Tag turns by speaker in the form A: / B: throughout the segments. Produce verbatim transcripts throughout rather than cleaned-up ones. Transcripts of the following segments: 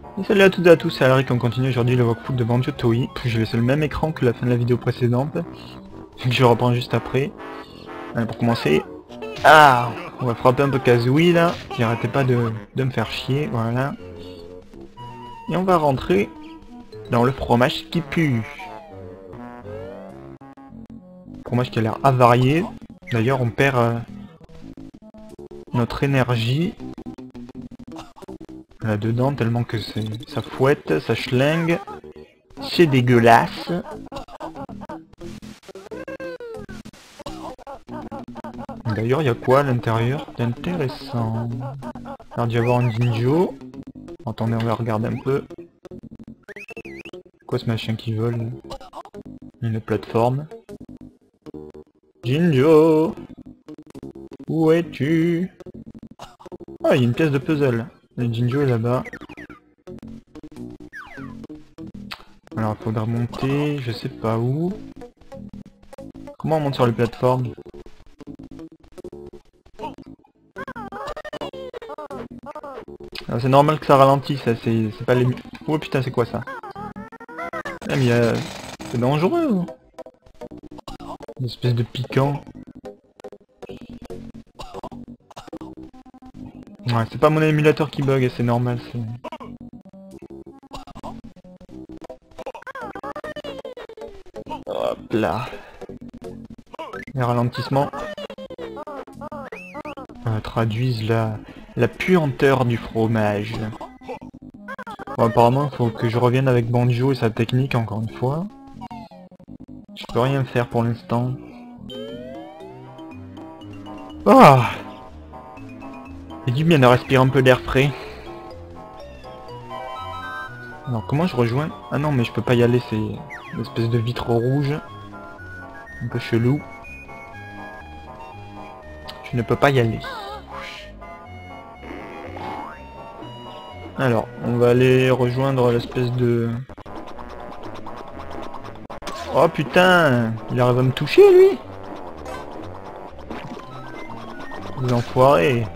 A: Et salut à toutes et à tous, c'est Alaric, on continue aujourd'hui le walkthrough de Banjo-Tooie. J'ai laissé le même écran que la fin de la vidéo précédente, que je reprends juste après. Allez, pour commencer, ah, on va frapper un peu Kazooie là, qui arrêtait pas de, de me faire chier, voilà. Et on va rentrer dans le fromage qui pue. Fromage qui a l'air avarié. D'ailleurs on perd euh, notre énergie là-dedans tellement que c'est ça fouette, ça schlingue. C'est dégueulasse. D'ailleurs, il y a quoi à l'intérieur d'intéressant? Alors, d'y avoir un Jinjo. Attendez, on va regarder un peu. Quoi ce machin qui vole? Une plateforme. Jinjo! Où es-tu? Ah, il y a une pièce de puzzle. Le Jinjo est là-bas. Alors, il faudra monter, je sais pas où. Comment on monte sur les plateformes? C'est normal que ça ralentisse, ça, c'est pas les... Oh putain, c'est quoi ça? Ah, mais euh, c'est dangereux ou? Une espèce de piquant. Ouais, c'est pas mon émulateur qui bug, c'est normal, c'est... Hop là. Les ralentissements euh, traduisent la, la puanteur du fromage. Bon, apparemment, il faut que je revienne avec Banjo et sa technique encore une fois. Je peux rien faire pour l'instant. Ah, c'est du bien de respirer un peu d'air frais. Alors comment je rejoins? Ah non mais je peux pas y aller, c'est une espèce de vitre rouge. Un peu chelou. Je ne peux pas y aller. Alors, on va aller rejoindre l'espèce de... Oh putain, il arrive à me toucher lui. Les enfoirés.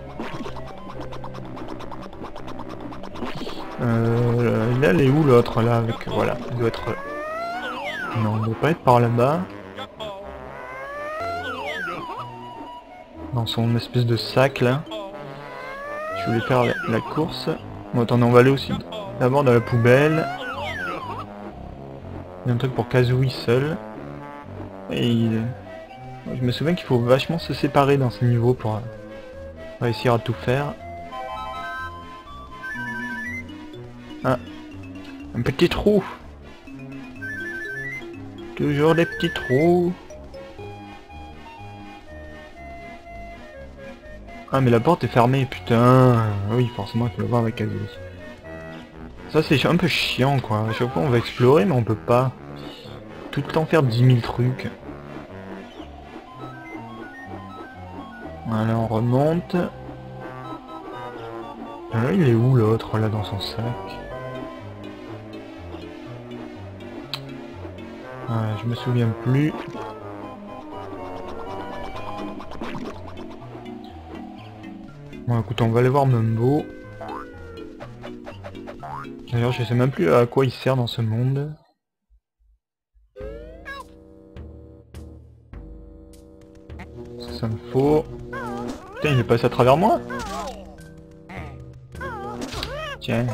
A: Euh, là, elle est où l'autre là avec... Voilà, il doit être... Non, il doit pas être par là-bas. Dans son espèce de sac là. Je voulais faire la, la course. Bon attendez, on va aller aussi d'abord dans la poubelle. Il y a un truc pour Kazooie seul. Et il... je me souviens qu'il faut vachement se séparer dans ces niveaux pour réussir à tout faire. Ah, un petit trou. Toujours des petits trous. Ah mais la porte est fermée, putain. Oui, forcément il faut le voir avec Kazooie. Ça c'est un peu chiant quoi. À chaque fois on va explorer mais on peut pas tout le temps faire dix mille trucs. Voilà, on remonte. Ah, il est où l'autre là dans son sac? Ah, je me souviens plus. Bon écoute, on va aller voir Mumbo. D'ailleurs je sais même plus à quoi il sert dans ce monde. Ça, ça me faut... Putain il est passé à travers moi. Tiens.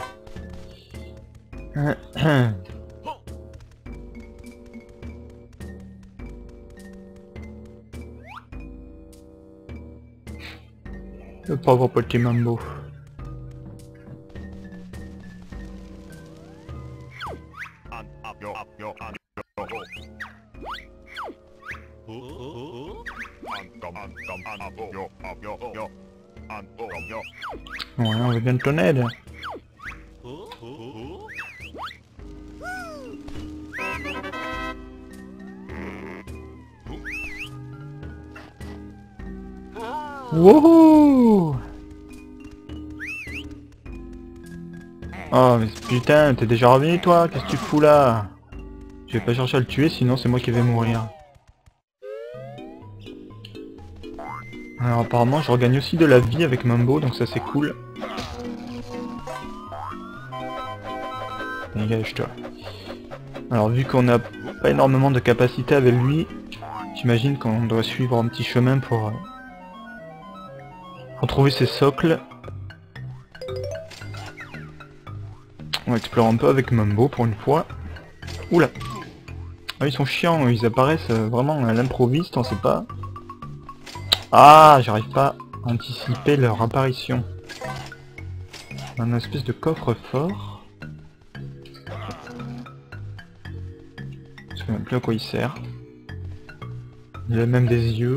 A: Le pauvre petit Mambo. Ouais, on veut bien ton aide. Wouhou! Oh mais putain, t'es déjà revenu toi? Qu'est-ce que tu fous là? Je vais pas chercher à le tuer sinon c'est moi qui vais mourir. Alors apparemment je regagne aussi de la vie avec Mumbo donc ça c'est cool. Dégage-toi. Alors vu qu'on n'a pas énormément de capacité avec lui, j'imagine qu'on doit suivre un petit chemin pour euh, retrouver ses socles. On va explorer un peu avec Mumbo pour une fois. Oula. Ah, ils sont chiants, ils apparaissent euh, vraiment à l'improviste, on sait pas. Ah, j'arrive pas à anticiper leur apparition. Un espèce de coffre-fort. Je sais même plus à quoi il sert. Il a même des yeux.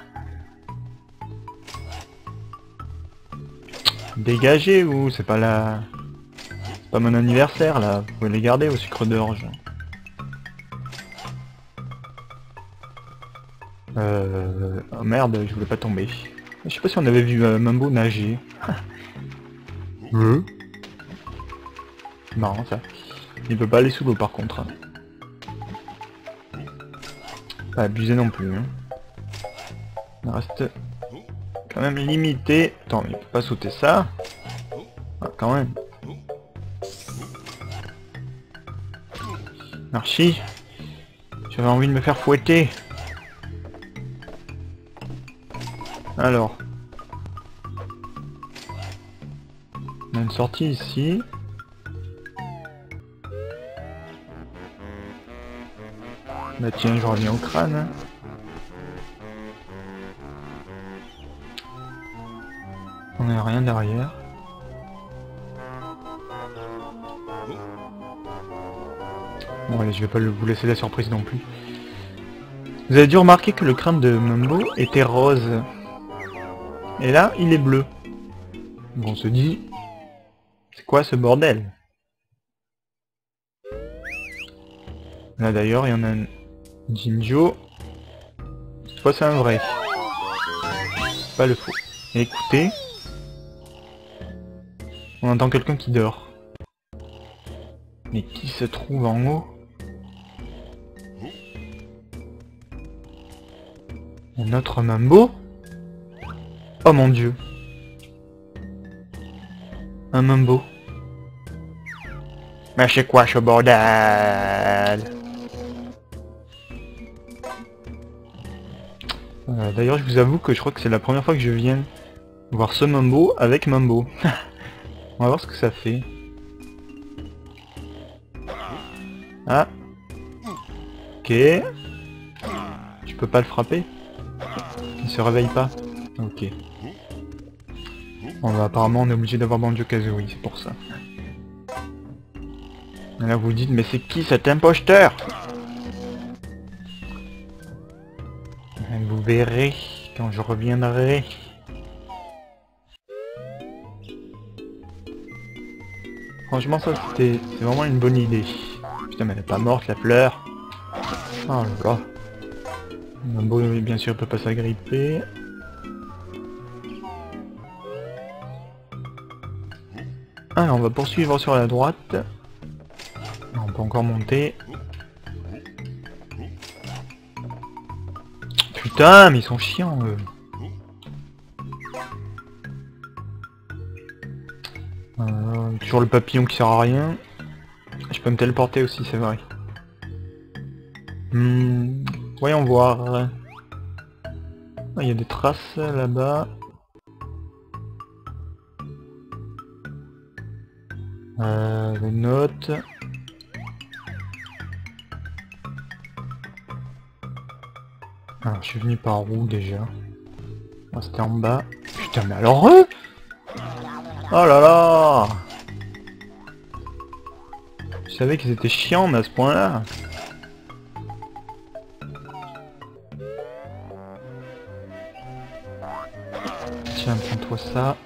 A: Dégagez vous, c'est pas la... C'est pas mon anniversaire là, vous pouvez les garder au sucre d'orge. Euh... Oh merde, je voulais pas tomber. Je sais pas si on avait vu euh, Mumbo nager. euh Marrant ça. Il peut pas aller sous l'eau par contre. Hein. Pas abuser non plus. Hein. Il reste quand même limité. Attends, il peut pas sauter ça. Ah, quand même. Archie, j'avais envie de me faire fouetter. Alors. On a une sortie ici. Bah tiens, je reviens au crâne. Hein. On n'a rien derrière. Bon allez, je vais pas le- vous laisser la surprise non plus. Vous avez dû remarquer que le crâne de Mumbo était rose. Et là, il est bleu. Donc on se dit... C'est quoi ce bordel? Là d'ailleurs, il y en a un Jinjo. Cette fois c'est un vrai. Pas le faux. Et écoutez... On entend quelqu'un qui dort. Mais qui se trouve en haut? Un autre Mumbo? Oh mon dieu. Un Mumbo. Mais c'est quoi ce bordel? euh, D'ailleurs je vous avoue que je crois que c'est la première fois que je viens voir ce Mumbo avec Mumbo. On va voir ce que ça fait. Ah. Ok. Tu peux pas le frapper? Il se réveille pas? Ok. Bon bah apparemment on est obligé d'avoir Banjo-Kazooie, c'est pour ça. Et là vous dites, mais c'est qui cet imposteur? Vous verrez quand je reviendrai. Franchement ça c'était c'est vraiment une bonne idée. Putain mais elle est pas morte la fleur. Oh là là. Mumbo bien sûr peut pas s'agripper. Ah on va poursuivre sur la droite. On peut encore monter. Putain mais ils sont chiants eux. Euh, toujours le papillon qui sert à rien. Je peux me téléporter aussi, c'est vrai. Hmm, voyons voir. Ah, il y a des traces là-bas. Euh, des notes. Alors, je suis venu par où déjà? Ah, c'était en bas. Putain, mais alors eux! Oh là là! Je savais qu'ils étaient chiants, mais à ce point-là. Tiens, prends-toi ça.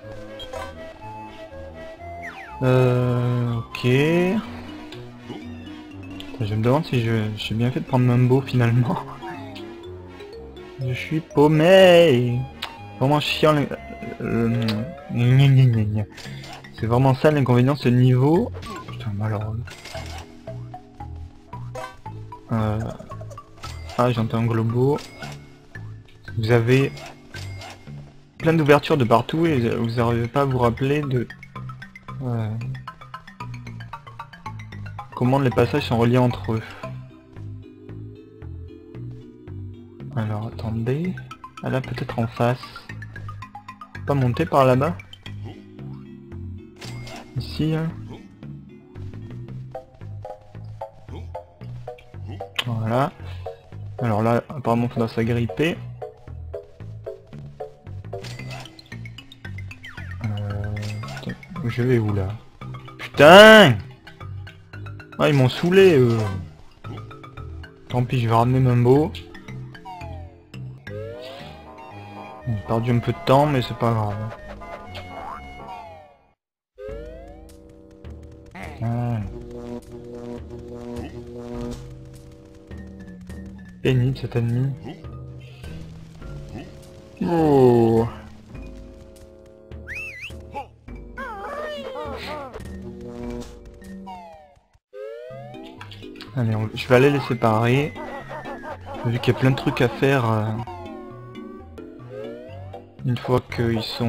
A: Euh... Ok... Je me demande si je j'ai bien fait de prendre Mumbo finalement. Je suis paumé. Vraiment chiant. Le... Euh... C'est vraiment ça l'inconvénient de ce niveau. Putain, malheureux. Euh... Ah, j'entends un globo. Vous avez plein d'ouvertures de partout et vous n'arrivez pas à vous rappeler de... Euh... comment les passages sont reliés entre eux. Alors attendez. Ah là peut-être en face. Pas monter par là-bas. Ici hein. Voilà. Alors là apparemment il faudra s'agripper. Euh... Je vais où là? Putain! Ah ils m'ont saoulé eux. Tant pis, je vais ramener Mumbo. On a perdu un peu de temps mais c'est pas grave. Ah. Pénible cet ennemi. Oh. Allez, on... je vais aller les séparer. Vu qu'il y a plein de trucs à faire. Euh... Une fois qu'ils sont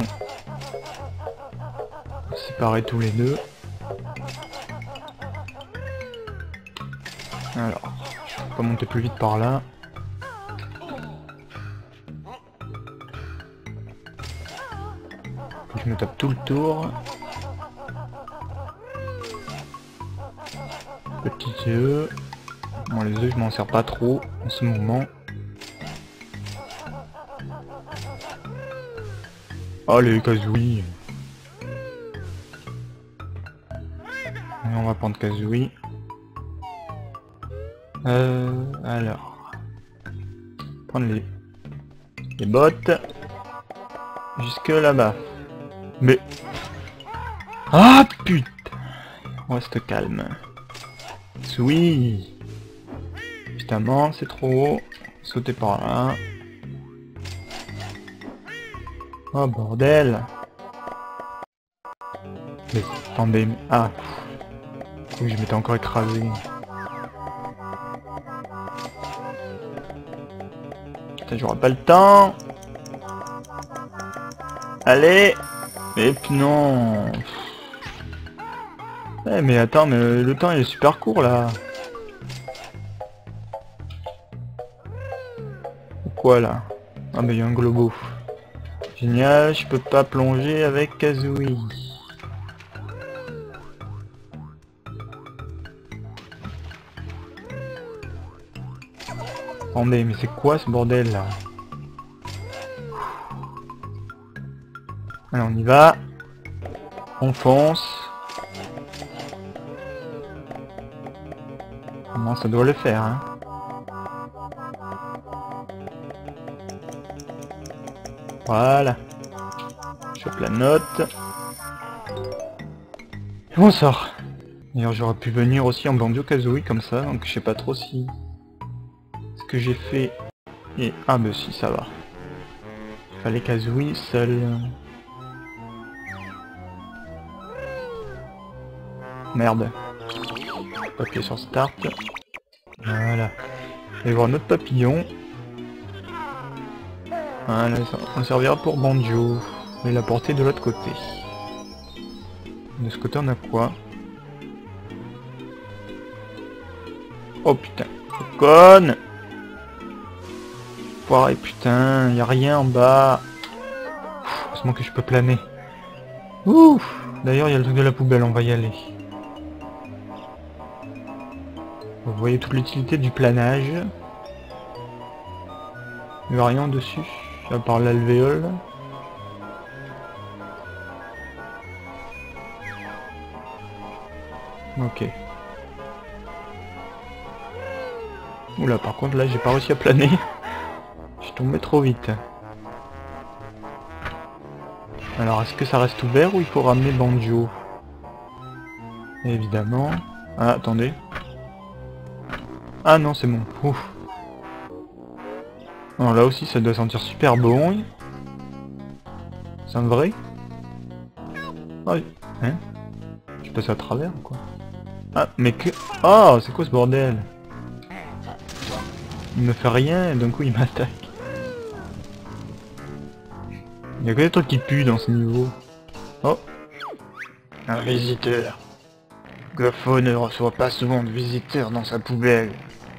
A: séparés tous les deux. Alors, je peux pas monter plus vite par là. Je me tape tout le tour. Petits œufs. Bon, les œufs je m'en sers pas trop en ce moment. Allez, Kazooie. Et on va prendre Kazooie. Euh, alors. Prendre les, les bottes. Jusque là-bas. Mais... Ah putain. On reste calme. Oui. Évidemment, c'est trop haut. Sauter par là. Oh bordel. Mais attendez, mais... Ah. Oui, je m'étais encore écrasé. Putain, j'aurai pas le temps. Allez. Et puis non. Eh mais attends, mais le temps il est super court là. Quoi là? Ah mais il y a un globo. Génial, je peux pas plonger avec Kazooie. Attendez, mais c'est quoi ce bordel là? Allez, on y va. On fonce. Comment ça doit le faire, hein? Voilà. Je chope la note. Et on sort. D'ailleurs j'aurais pu venir aussi en Banjo-Kazooie comme ça, donc je sais pas trop si... ce que j'ai fait... Et... Ah bah si, ça va. Il fallait Kazooie seul. Merde. Appuyer sur Start. Voilà. Et voir notre papillon. Voilà, ça on servira pour Banjo. Et la porter de l'autre côté. De ce côté on a quoi? Oh putain. Conne. Foiré putain, y a rien en bas. Heureusement que je peux planer. Ouf. D'ailleurs il y a le truc de la poubelle, on va y aller. Vous voyez toute l'utilité du planage. Il n'y a rien dessus, à part l'alvéole. Ok. Oula, par contre là j'ai pas réussi à planer. Je suis tombé trop vite. Alors est-ce que ça reste ouvert ou il faut ramener Banjo? Évidemment. Ah, attendez. Ah non, c'est bon. Ouf. Alors là aussi ça doit sentir super bon. C'est un vrai? Ah oui. Hein? Je passe à travers ou quoi? Ah mais que... Oh, c'est quoi ce bordel? Il me fait rien et d'un coup il m'attaque. Il y a que des trucs qui puent dans ce niveau. Oh. Un visiteur. Gafo ne reçoit pas souvent de visiteurs dans sa poubelle.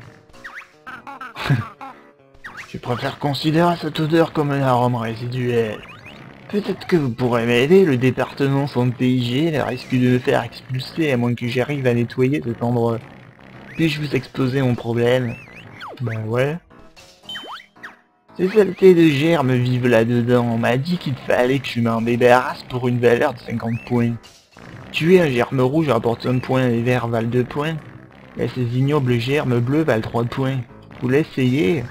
A: Je préfère considérer cette odeur comme un arôme résiduel. Peut-être que vous pourrez m'aider, le département santé hygiène risque de me faire expulser à moins que j'arrive à nettoyer cet endroit. Puis-je vous exposer mon problème? Bah ouais. Ces saletés de germes vivent là-dedans. On m'a dit qu'il fallait que je m'en débarrasse pour une valeur de cinquante points. Tuer un germe rouge rapporte un point et vert valent deux points. Et ces ignobles germes bleus valent trois points. Vous l'essayez?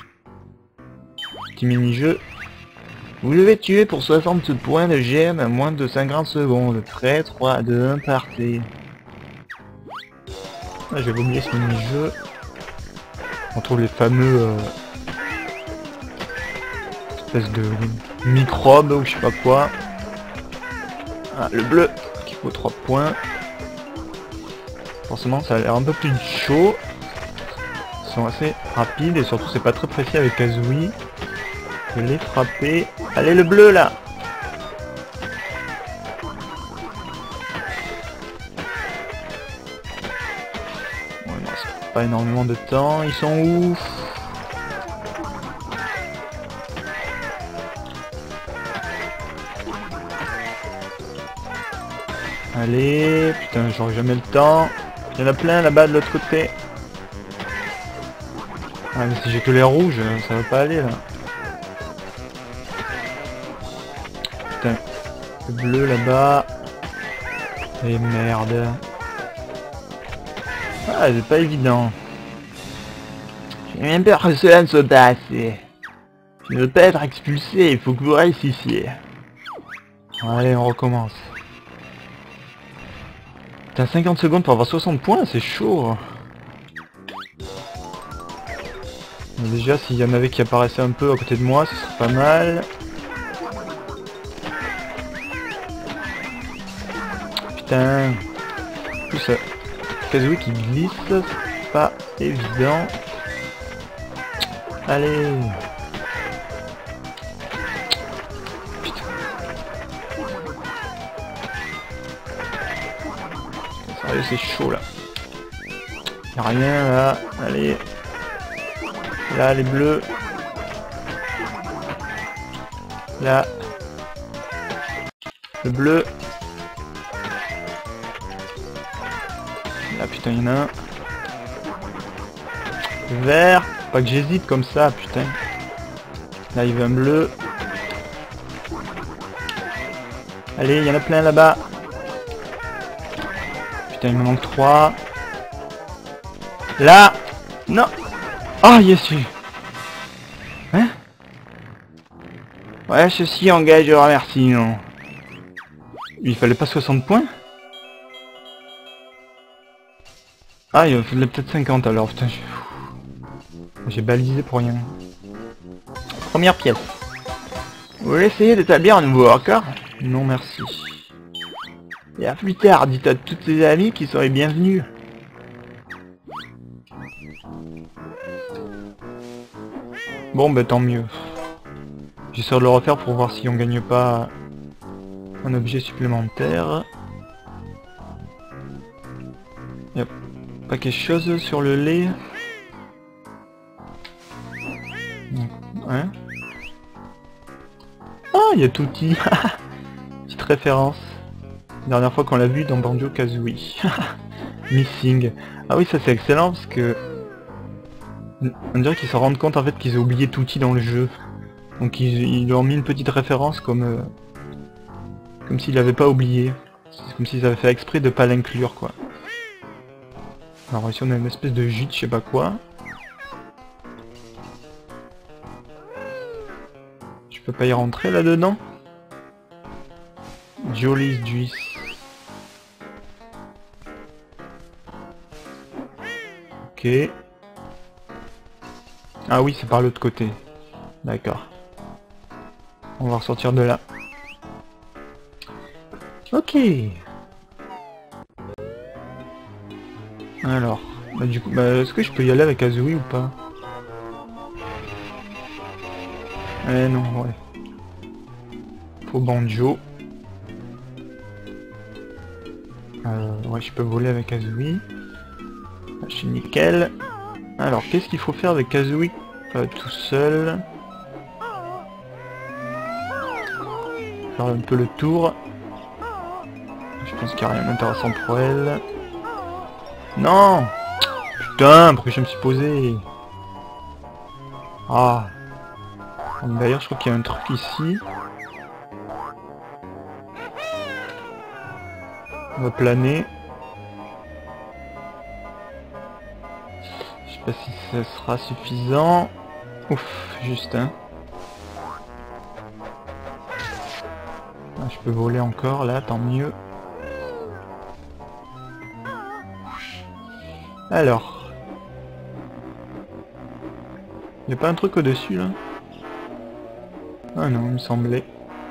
A: Petit mini-jeu. Vous devez tuer pour soixante points de germes à moins de cinquante secondes. Prêt, trois, deux, un, partez. Ah, j'avais oublié ce mini-jeu. On trouve les fameux... Euh, espèces de microbes ou je sais pas quoi. Ah, le bleu qui vaut trois points. Forcément ça a l'air un peu plus chaud. Ils sont assez rapides et surtout c'est pas très précis avec Kazooie. Je l'ai frappé. Allez le bleu là. Ouais, non, c'est pas énormément de temps. Ils sont où? Allez, putain, j'aurai jamais le temps. Il y en a plein là-bas de l'autre côté. Ah mais si j'ai que les rouges, ça va pas aller là. Putain, le bleu là-bas. Et merde. Ah, c'est pas évident. J'ai même peur que cela ne soit pas assez. Je ne veux pas être expulsé, il faut que vous réussissiez. Allez, on recommence. T'as cinquante secondes pour avoir soixante points, c'est chaud. Mais déjà, s'il y en avait qui apparaissaient un peu à côté de moi, ce serait pas mal. Putain. En plus, euh, Kazooie qui glisse, c'est pas évident. Allez. Allez, c'est chaud là. Y'a rien là. Allez. Là, les bleus. Là. Le bleu. Là, putain, il y en a un. Le vert. Pas que j'hésite comme ça, putain. Là, il veut un bleu. Allez, il y en a plein là-bas. Putain, il me manque trois. Là. Non. Ah, oh, yes, eu. Hein? Ouais, ceci engage, je remercie, non. Il fallait pas soixante points? Ah, il fallait peut-être cinquante alors, putain. J'ai balisé pour rien. Première pièce. Vous voulez essayer d'établir un nouveau record? Non, merci. Et à plus tard, dites à toutes ses amies qu'ils seraient bienvenus. Bon, bah tant mieux. J'essaie de le refaire pour voir si on gagne pas un objet supplémentaire. Y'a pas quelque chose sur le lait? Hein? Ah, il y a Tutti. Petite référence. La dernière fois qu'on l'a vu dans Banjo-Kazooie. Missing. Ah oui, ça c'est excellent parce que... on dirait qu'ils se rendent compte en fait qu'ils ont oublié Tutti dans le jeu. Donc ils, ils lui ont mis une petite référence comme... Euh, comme s'ils l'avaient pas oublié. C'est comme s'ils avaient fait exprès de pas l'inclure quoi. Alors ici on a une espèce de gîte, je sais pas quoi. Je peux pas y rentrer là-dedans. Jolly's Juice. Ok. Ah oui, c'est par l'autre côté. D'accord. On va ressortir de là. Ok. Alors, bah du coup, bah, est-ce que je peux y aller avec Kazooie ou pas? Eh non, ouais. Faut Banjo. Euh, ouais, je peux voler avec Kazooie. Je suis nickel. Alors, qu'est-ce qu'il faut faire avec Kazooie euh, tout seul? Faire un peu le tour. Je pense qu'il n'y a rien d'intéressant pour elle. Non! Putain, pourquoi je me suis posé? Ah. D'ailleurs, je crois qu'il y a un truc ici. On va planer. Je sais pas si ça sera suffisant. Ouf, juste hein. Ah, je peux voler encore là, tant mieux. Alors. Y a pas un truc au-dessus là? Ah non, il me semblait.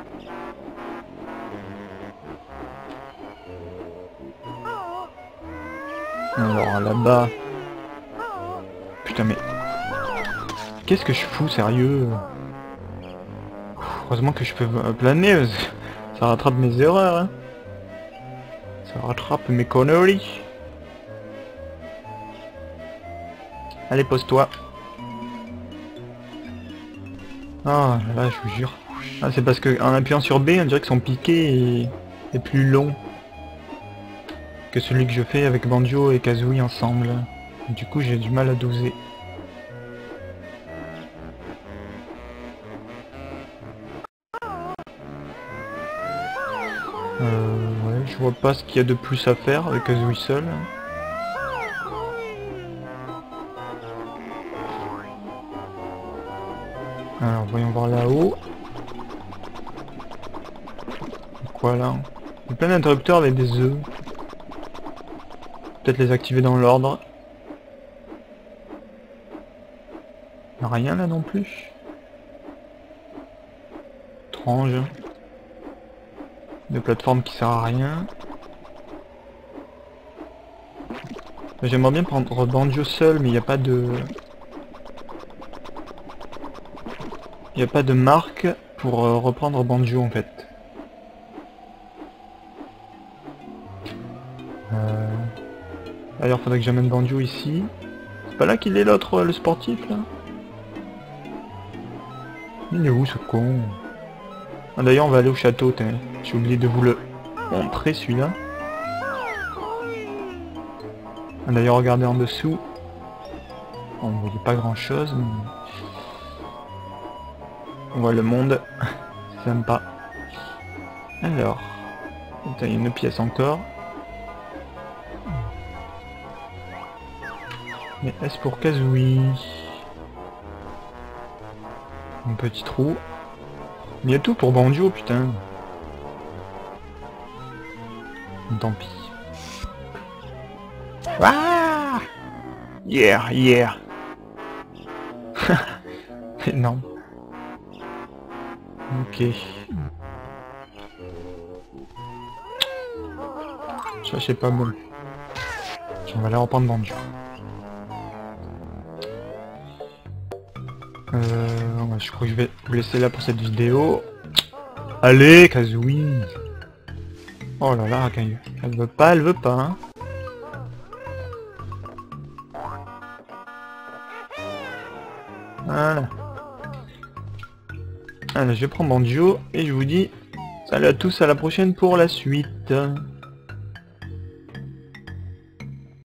A: Alors là-bas... Putain mais... Qu'est-ce que je fous, sérieux? Heureusement que je peux planer, ça rattrape mes erreurs. Hein. Ça rattrape mes conneries. Allez, pose-toi. Ah là, je vous jure. Ah, c'est parce que en appuyant sur B, on dirait que son piqué est, est plus long que celui que je fais avec Banjo et Kazooie ensemble. Du coup, j'ai du mal à doser. Euh, ouais, je vois pas ce qu'il y a de plus à faire avec Kazooie seul. Alors, voyons voir là-haut. Quoi là? Il y a plein d'interrupteurs avec des œufs. Peut-être les activer dans l'ordre. Rien là non plus. Étrange. De plateforme qui sert à rien. J'aimerais bien prendre Banjo seul, mais il n'y a pas de... Il n'y a pas de marque pour euh, reprendre Banjo en fait. Euh... D'ailleurs faudrait que j'amène Banjo ici. C'est pas là qu'il est l'autre, le sportif là? Il est où ce con? Ah, d'ailleurs on va aller au château, j'ai oublié de vous le montrer celui-là. Ah, d'ailleurs regardez en dessous. On ne voyait pas grand chose mais... On voit le monde. C'est sympa. Alors. Il y a une pièce encore. Mais est-ce pour Kazooie? Un petit trou. Il y a tout pour Banjo, putain. Tant pis. Ah yeah, yeah. Non. Ok. Ça c'est pas bon. On va aller reprendre Banjo. Euh, ouais, je crois que je vais vous laisser là pour cette vidéo. Allez, Kazooie. Oh là là, elle, elle veut pas, elle veut pas. Hein. Voilà. Allez, je vais prendre Banjo et je vous dis salut à tous, à la prochaine pour la suite.